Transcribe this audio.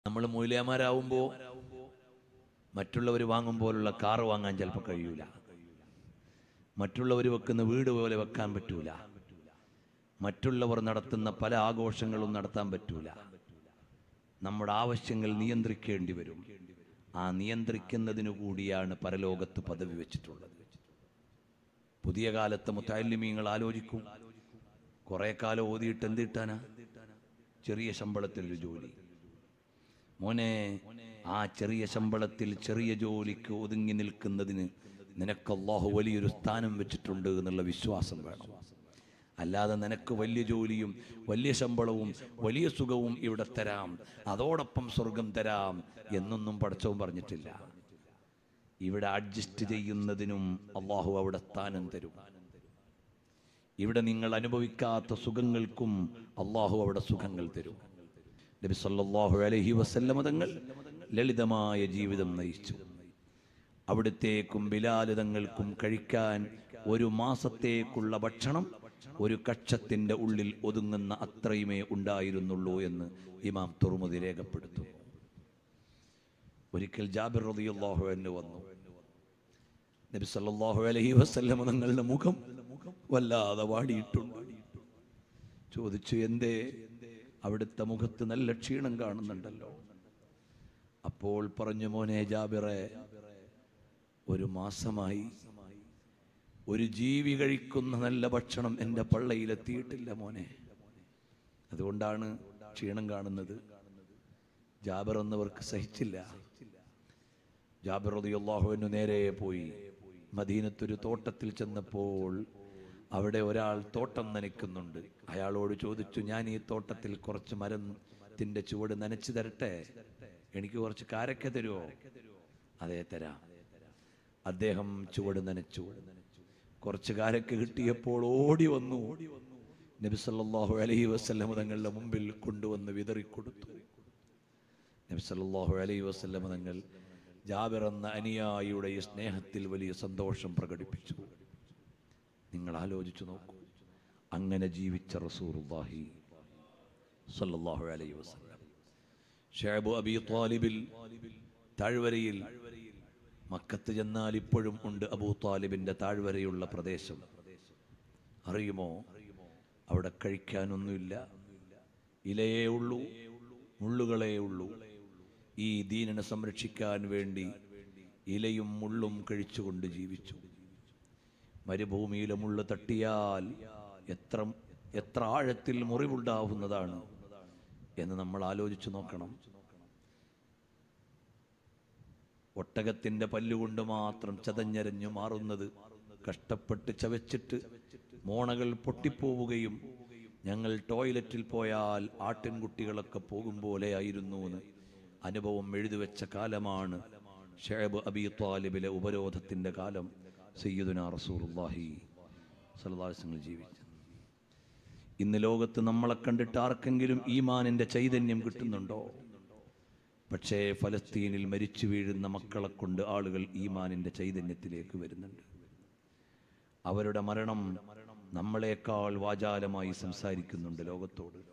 നമ്മൾ മൂല്യമാരാവുമ്പോൾ മറ്റുള്ളവർ വാങ്ങുമ്പോലുള്ള കാറ് വാങ്ങാൻ ചിലപ്പോൾ കഴിയൂല, മറ്റുള്ളവർ വെക്കുന്ന വീട് പോലെ വെക്കാൻ പറ്റൂല, മറ്റുള്ളവർ നടത്തുന്ന പല ആഘോഷങ്ങളും നടത്താൻ പറ്റൂല. നമ്മുടെ ആവശ്യങ്ങൾ നിയന്ത്രിക്കേണ്ടി വരും. ആ നിയന്ത്രിക്കുന്നതിനു കൂടിയാണ് പരലോകത്ത് പദവി വെച്ചിട്ടുള്ളത്. പുതിയ കാലത്ത് മുത്തഅല്ലിമീങ്ങൾ ആലോചിക്കും, കുറെ കാലം ഓതിയിട്ട് എന്ത് കിട്ടാനാ? ചെറിയ ശമ്പളത്തിലൊരു ജോലി. മോനെ, ആ ചെറിയ ശമ്പളത്തിൽ ചെറിയ ജോലിക്ക് ഒതുങ്ങി നിൽക്കുന്നതിന് നിനക്ക് അല്ലാഹു വലിയൊരു സ്ഥാനം വെച്ചിട്ടുണ്ട് എന്നുള്ള വിശ്വാസം വേണം. അല്ലാതെ നിനക്ക് വലിയ ജോലിയും വലിയ ശമ്പളവും വലിയ സുഖവും ഇവിടെ തരാം, അതോടൊപ്പം സ്വർഗം തരാം എന്നൊന്നും പടച്ചവൻ പറഞ്ഞിട്ടില്ല. ഇവിടെ അഡ്ജസ്റ്റ് ചെയ്യുന്നതിനും അല്ലാഹു അവിടെ സ്ഥാനം തരും. ഇവിടെ നിങ്ങൾ അനുഭവിക്കാത്ത സുഖങ്ങൾക്കും അല്ലാഹു അവിടെ സുഖങ്ങൾ തരും. നബി സല്ലല്ലാഹു അലൈഹി വസല്ലം തങ്ങൾ ലളിതമായ ജീവിതം നയിച്ചു. അവിടുത്തേക്കും ബിലാൽ തങ്ങൾക്കും കഴിക്കാൻ ഒരു മാസത്തേക്കുള്ള ഭക്ഷണം ഒരു കക്ഷത്തിന്റെ ഉള്ളിൽ ഒതുങ്ങുന്ന അത്രയുമേ ഉണ്ടായിരുന്നുള്ളൂ എന്ന് ഇമാം തുർമുദി രേഖപ്പെടുത്തുന്നു. ഒരിക്കൽ ജാബിർ റളിയല്ലാഹു അൻഹു വന്നു. നബി സല്ലല്ലാഹു അലൈഹി വസല്ലം തങ്ങളുടെ മുഖം വല്ലാതെ വാടിയിട്ടുണ്ട്. ചോദിച്ചു, എന്തേ? അവിടുത്തെ മുഖത്ത് നല്ല ക്ഷീണം കാണുന്നുണ്ടല്ലോ. അപ്പോൾ പറഞ്ഞു, മോനെ ജാബിറെ, ഒരു മാസമായി ഒരു ജീവി കഴിക്കുന്ന നല്ല ഭക്ഷണം എൻ്റെ പള്ളയിലെത്തിയിട്ടില്ല മോനെ, അതുകൊണ്ടാണ് ക്ഷീണം കാണുന്നത്. ജാബിർ എന്നവർക്ക് സഹിച്ചില്ല. ജാബിർ റളിയല്ലാഹു അൻഹു നേരെ പോയി മദീനത്തൊരു തോട്ടത്തിൽ ചെന്നപ്പോൾ അവിടെ ഒരാൾ തോട്ടം നനയ്ക്കുന്നുണ്ട്. അയാളോട് ചോദിച്ചു, ഞാൻ ഈ തോട്ടത്തിൽ കുറച്ച് മരത്തിന്റെ ചുവട് നനച്ചു തരട്ടെ? എനിക്ക് കുറച്ച് കാരക്ക തരുമോ? അതേ, തരാം. അദ്ദേഹം ചുവട് നനച്ചു. കുറച്ച് കാരക്ക കിട്ടിയപ്പോൾ ഓടി വന്നു നബി സല്ലല്ലാഹു അലൈഹി വസല്ലം തങ്ങളുടെ മുമ്പിൽ കൊണ്ടുവന്ന് വിതറിക്കൊടുത്തു. നബി സല്ലല്ലാഹു അലൈഹി വസല്ലം തങ്ങൾ ജാബിർ എന്ന അനുയായിയുടെ ഈ സ്നേഹത്തിൽ വലിയ സന്തോഷം പ്രകടിപ്പിച്ചു. നിങ്ങൾ ആലോചിച്ചു നോക്കൂ, അങ്ങനെ ജീവിച്ച റസൂലുള്ളാഹി സ്വല്ലല്ലാഹു അലൈഹി വസല്ലം. ശഅബ് അബീ ത്വാലിബിൽ താഴ്വരയിൽ, മക്കത്ത് ചെന്നാൽ ഇപ്പോഴും ഉണ്ട് അബൂ ത്വാലിബിന്റെ താഴ്വരയുള്ള പ്രദേശം. അറിയുമോ? അവിടെ കഴിക്കാനൊന്നുമില്ല, ഇലയേ ഉള്ളൂ, മുള്ളുകളേ ഉള്ളൂ. ഈ ദീനിനെ സംരക്ഷിക്കാൻ വേണ്ടി ഇലയും മുള്ളും കഴിച്ചുകൊണ്ട് ജീവിച്ചു. മരുഭൂമിയിലെ മുള്ള് തട്ടിയാൽ എത്ര ആഴത്തിൽ മുറിവുണ്ടാവുന്നതാണ് എന്ന് നമ്മൾ ആലോചിച്ചു നോക്കണം. ഒട്ടകത്തിന്റെ പല്ലുകൊണ്ട് മാത്രം ചതഞ്ഞരഞ്ഞു മാറുന്നത് കഷ്ടപ്പെട്ട് ചവച്ചിട്ട് മോണകൾ പൊട്ടിപ്പോവുകയും ഞങ്ങൾ ടോയ്ലറ്റിൽ പോയാൽ ആട്ടിൻകുട്ടികളൊക്കെ പോകും പോലെയായിരുന്നു എന്ന് അനുഭവം എഴുതിവെച്ച കാലമാണ് ശഅബ് അബീ ത്വാലിബിലെ ഉപരോധത്തിന്റെ കാലം. സയ്യിദുനാ റസൂലുള്ളാഹി സ്വല്ലല്ലാഹു അലൈഹി വസല്ലം ജീവിച്ചത്. ഇന്ന് ലോകത്ത് നമ്മളെ കണ്ടിട്ട് ആർക്കെങ്കിലും ഈമാനിന്റെ ചൈതന്യം കിട്ടുന്നുണ്ടോ? പക്ഷേ ഫലസ്തീനിൽ മരിച്ചു വീഴുന്ന മക്കളെ കൊണ്ട് ആളുകൾ ഈമാനിന്റെ ചൈതന്യത്തിലേക്ക് വരുന്നുണ്ട്. അവരുടെ മരണം നമ്മളെക്കാൾ വാചാലമായി സംസാരിക്കുന്നുണ്ട് ലോകത്തോട്.